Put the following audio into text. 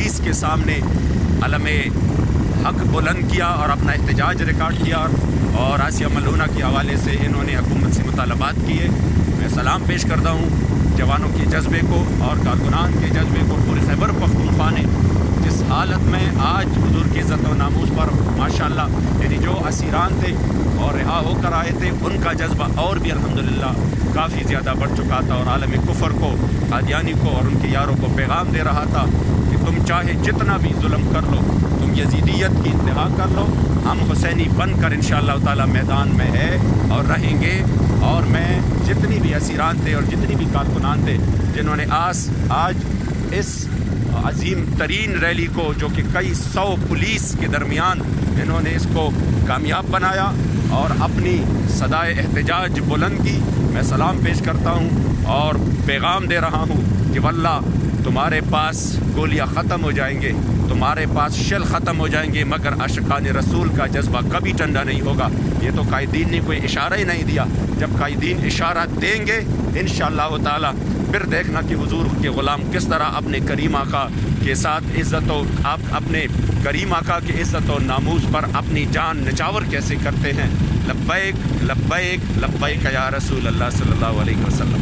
Police के सामने अलम हक बुलंद किया और अपना एहतजाज रिकॉर्ड किया और आसिया मलूना के हवाले से इन्होंने हुकूमत से मुतालबात किए। मैं सलाम पेश करता हूँ जवानों के जज्बे को और कारकुनान के जज्बे को। पूरे खैबर पख्तूनख्वा ने जिस हालत में आज हुजूर की इज़्ज़त और नामूस पर माशाअल्लाह यानी जो असीरान थे और रिहा होकर आए थे उनका जज्बा और भी अल्हम्दुलिल्लाह काफ़ी ज़्यादा बढ़ चुका था और आलम कुफर को, कादियानी को और उनके यारों को पैगाम दे रहा था कि तुम चाहे जितना भी जुल्म कर लो, तुम यजीदियत की इंतहा कर लो, हम हुसैनी बनकर इंशाअल्लाह ताला मैदान में है और रहेंगे। और मैं जितनी भी असीरान थे और जितनी भी कारकुनान थे जिन्होंने आज इस अजीम तरीन रैली को, जो कि कई सौ पुलिस के दरमियान इन्होंने इसको कामयाब बनाया और अपनी सदाए एहतजाज बुलंद की, मैं सलाम पेश करता हूँ और पैगाम दे रहा हूँ कि वल्लाह तुम्हारे पास गोलियाँ ख़त्म हो जाएंगे, तुम्हारे पास शेल ख़त्म हो जाएंगे, मगर आशिकान रसूल का जज्बा कभी ठंडा नहीं होगा। ये तो कायदीन ने कोई इशारा ही नहीं दिया। जब कायदीन इशारा देंगे इंशाअल्लाह ताला फिर देखना कि हुजूर के ग़ुलाम किस तरह अपने करीम आका के साथ इज़्ज़त और आप अपने करीम आका के इज़्ज़त और नामूस पर अपनी जान निछावर कैसे करते हैं। लब्बैक लब्बैक लब्बैक या रसूल अल्लाह सल्लल्लाहु अलैहि वसल्लम।